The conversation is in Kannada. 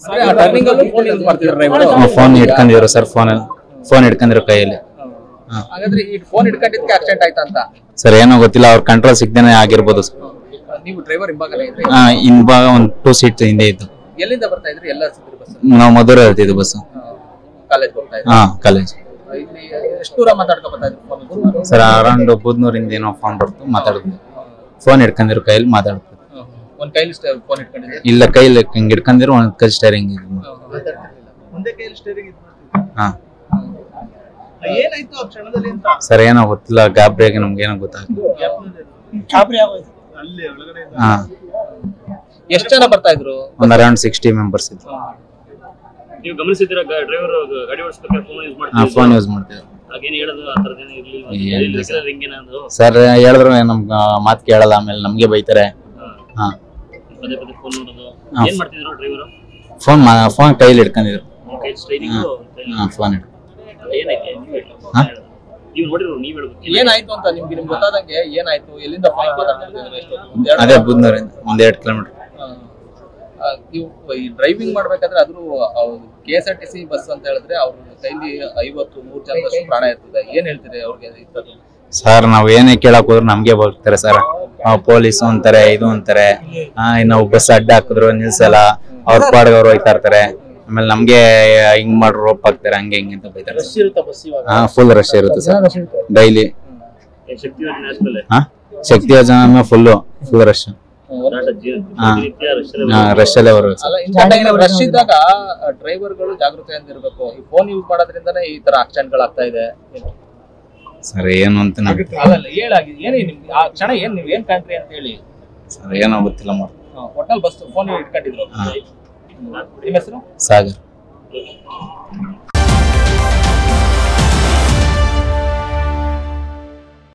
ಟರ್ನಿಂಗ್ ಅಲ್ಲೂ ಫೋನ್ ಯೂಸ್ ಮಾಡ್ತಿದ್ರು ಡ್ರೈವರ್. ಫೋನ್ ಇಟ್ಕೊಂಡಿದ್ರು ಸರ್, ಫೋನ್ ಇಟ್ಕೊಂಡಿರೋ ಕೈಯಲ್ಲಿ. ಹಾಗಾದ್ರೆ ಈ ಫೋನ್ ಇಟ್ಕೊಂಡಿದ್ದಕ್ಕೆ ಆಕ್ಸಿಡೆಂಟ್ ಆಯ್ತಾ ಅಂತ ಸರ್ ಏನೋ ಗೊತ್ತಿಲ್ಲ, ಅವ್ರ ಕಂಟ್ರೋಲ್ ಸಿಗ್ದೇನೆ ಆಗಿರ್ಬೋದು ಸರ್. ನೀವು ಡ್ರೈವರ್ ಹಿಂಭಾಗನೇ ಇದ್ರಿ? ಹಿಂಭಾಗ ಒಂದು 2 ಸೀಟ್ ಹಿಂದೆ ಇತ್ತು. ಎಲ್ಲಿಂದ ಬರ್ತಾ ಇದ್ರಿ? ಎಲ್ಲ ಬಸ್ ನಾವು ಮಧುರೆ ಹೇಳ್ತಿದ್ವಿ ಬಸ್. ಕಾಲೇಜ್ ಬರ್ತಾ ಇದ್ರಿ? ಕಾಲೇಜ್. ಇಲ್ಲಿ ಎಷ್ಟು ದೂರ ಮಾತಾಡ್ಕೊ ಬರ್ತಾ ಇದ್ರಿ ಫೋನ್? ಸರ್ ಅರೌಂಡ್ ಬೂದ್ನೂರಿಂದ ಏನೋ ಫೋನ್ ಬರ್ತು, ಮಾತಾಡಿದ್ವಿ. ಫೋನ್ ಇಟ್ಕೊಂಡಿರೋ ಕೈಯಲ್ಲಿ ಮಾತಾಡ್ತೀವಿ. ಒಂದ್ ಕೈಲಿ ಫೋನ್ ಇಟ್ಕೊಂಡಿದ್ರಿ? ಇಲ್ಲ, ಕೈಲಿ ಹಿಂಗ್ ಇಟ್ಕೊಂಡಿರೋ ಒಂದ್ ಕೈ ಸ್ಟೇರಿಂಗ್ ಇದು. ಒಂದೇ ಕೈಲಿ ಸ್ಟೇರಿಂಗ್ ಇತ್ತು. ಏನಾಯ್ತು ಆ ಕ್ಷಣದಲ್ಲಿ ಅಂತ ಸರ್ ಏನೋ ಗೊತ್ತಿಲ್ಲ, ಗಾಬರಿಯಾಗಿ ನಮ್ಗೆ ಏನೋ ಗೊತ್ತಾಗ್ತದೆ. ಎಷ್ಟು ಜನ ಬರ್ತಾ ಇದ್ರು? ಒಂದ್ ಅರೌಂಡ್ 60 ಮೆಂಬರ್ಸ್ ಇದ್ರು. ನೀವು ಗಮನಿಸಿದ್ದೀರಾ ಡ್ರೈವರ್ ಗಾಡಿ ಓಡಿಸಬೇಕಾದ್ರೆ ಫೋನ್ ಯೂಸ್ ಮಾಡ್ತಾರೆ? ಫೋನ್ ಯೂಸ್ ಮಾಡ್ತೀವಿ. ಹಾಗೇನು ಹೇಳೋದು ಆ ಥರದ್ದು ಏನು ಇರಲಿಲ್ಲ ಸರ್. ಹೇಳಿದ್ರು ನಮ್ಗೆ ಮಾತು ಕೇಳಲ್ಲ, ಆಮೇಲೆ ನಮ್ಗೆ ಬೈತಾರೆ. ಪದೇ ಪದೇ ಫೋನ್ ನೋಡೋದು. ಏನ್ ಮಾಡ್ತಿದ್ರು ಡ್ರೈವರು? ಫೋನ್ ಕೈಲಿ ಇಟ್ಕೊಂಡಿದ್ರು. ಫೋನ್ ನೀವು ನೋಡಿರೋ, ನೀವ್ ಹೇಳ್ಬೇಕು ಏನಾಯ್ತು ಅಂತ. ನಿಮ್ಗೆ ಗೊತ್ತಾದಂಗೆ ಏನಾಯ್ತು? ಎಲ್ಲಿಂದ ಅದೇ ಬೂದ್ನೂರಿಂದ 1-2 ಕಿಲೋಮೀಟರ್. ನೀವು ಈ ಡ್ರೈವಿಂಗ್ ಮಾಡ್ಬೇಕಾದ್ರೆ ಅದ್ರೂ KSRTC ಬಸ್ ಅಂತ ಹೇಳಿದ್ರೆ ಅವ್ರ ಕೈಲಿ 50-100 ಜನದಷ್ಟು ಪ್ರಾಣ ಇರ್ತದೆ. ಏನ್ ಹೇಳ್ತೀರಿ ಅವ್ರಿಗೆ? ಸರ್ ನಾವ್ ಏನೇ ಕೇಳಕ್ ಹೋದ್ರು ನಮ್ಗೆ ಬರ್ತಾರೆ ಸರ್. ಪೊಲೀಸ್ ಅಂತಾರೆ, ಇದು ಅಂತಾರೆ. ನಾವು ಬಸ್ ಅಡ್ಡ ಹಾಕಿದ್ರು ನಿಲ್ಸಲ್ಲ, ಅವ್ರ ಪಾಡ್ಗೆ ಅವ್ರು ಹೋಯ್ತಾ ಇರ್ತಾರೆ. ಆಮೇಲೆ ನಮ್ಗೆ ಹಿಂಗ್ ಮಾಡ್ರು ರೋಪ್ ಹಾಕ್ತಾರೆ, ಹಂಗೆ ಹಿಂಗೆ ಅಂತ ಬೈತಾರೆ. ಫುಲ್ ರಶ್ ಇರುತ್ತೆ ಸರ್ ಡೈಲಿ. ಶಕ್ತಿ ಯೋಜನೆ ಫುಲ್ ರಶ್. ರಶ್ ಅಲ್ಲೇ ಬರುತ್ತೆ. ರಶ್ ಇದ್ದಾಗ ಡ್ರೈವರ್ಗಳು ಜಾಗೃತೆಯಿಂದ ಇರ್ಬೇಕು. ಈ ಫೋನ್ ಯೂಸ್ ಮಾಡೋದ್ರಿಂದಾನೇ ಈ ತರ ಆಕ್ಸಿಡೆಂಟ್ ಗಳಾಗ್ತಾ ಇದೆ ಸರ್. ಏನು ಅಂತ ಹೇಳಾಗಿ ಏನೇ ನಿಮ್ಗೆ ಆ ಕ್ಷಣ ನೀವ್ ಕಂಡ್ರಿ ಅಂತ ಹೇಳಿ? ಸರ್ ಏನೋ ಗೊತ್ತಿಲ್ಲ. ಒಟ್ಟಲ್ಲಿ ಬಸ್ ಫೋನ್ ಇಟ್ಕೊಂಡಿದ್ರು. ನಿಮ್ಮ ಹೆಸರು? ಸಾಗರ್.